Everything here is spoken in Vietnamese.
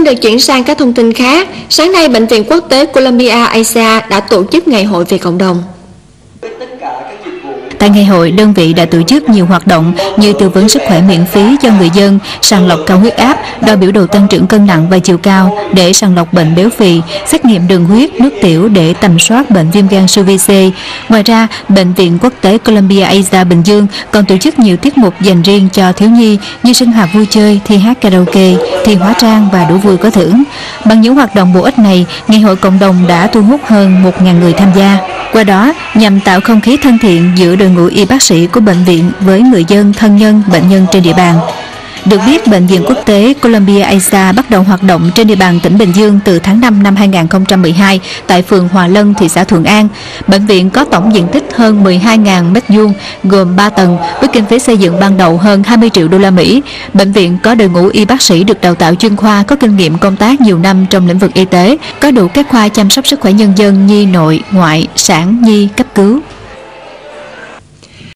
Xin được chuyển sang các thông tin khác. Sáng nay, Bệnh viện Quốc tế Columbia Asia đã tổ chức ngày hội vì cộng đồng. Tại ngày hội, đơn vị đã tổ chức nhiều hoạt động như tư vấn sức khỏe miễn phí cho người dân, sàng lọc cao huyết áp, đo biểu đồ tăng trưởng cân nặng và chiều cao để sàng lọc bệnh béo phì, xét nghiệm đường huyết, nước tiểu để tầm soát bệnh viêm gan siêu vi C. Ngoài ra, Bệnh viện Quốc tế Columbia Asia Bình Dương còn tổ chức nhiều tiết mục dành riêng cho thiếu nhi như sinh hoạt vui chơi, thi hát karaoke, thi hóa trang và đố vui có thưởng. Bằng những hoạt động bổ ích này, ngày hội cộng đồng đã thu hút hơn 1.000 người tham gia. Qua đó, nhằm tạo không khí thân thiện giữa đội ngũ y bác sĩ của bệnh viện với người dân, thân nhân, bệnh nhân trên địa bàn. Được biết, Bệnh viện Quốc tế Columbia Asia bắt đầu hoạt động trên địa bàn tỉnh Bình Dương từ tháng 5 năm 2012 tại phường Hòa Lân, thị xã Thuận An. Bệnh viện có tổng diện tích hơn 12.000 m2, gồm 3 tầng, với kinh phí xây dựng ban đầu hơn 20 triệu đô la Mỹ. Bệnh viện có đội ngũ y bác sĩ được đào tạo chuyên khoa, có kinh nghiệm công tác nhiều năm trong lĩnh vực y tế, có đủ các khoa chăm sóc sức khỏe nhân dân, nhi nội, ngoại, sản, nhi, cấp cứu.